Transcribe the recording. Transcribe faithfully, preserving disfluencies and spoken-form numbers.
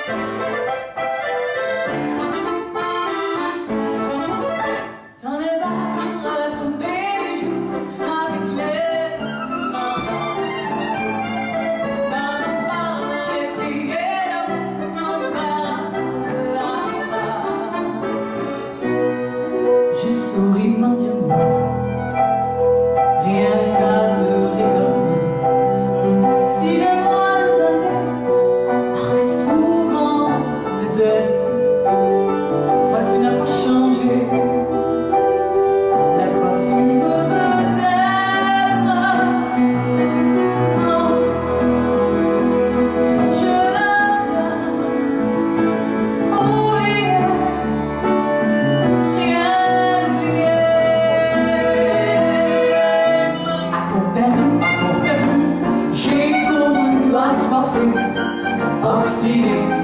T'en es marre à la tombée des jours avec les marins. Quand on parle des filles d'amour, on parle là-bas. Je souris maintenant, rien qu'à te regarder. Si les mois années marquent souvent les êtres, toi tu n'as pas changé. La coiffure peut-être, non, je n'ai rien oublié, rien oublié. À corps perdu, à corps perdu, j'ai couru assoiffé, obstiné.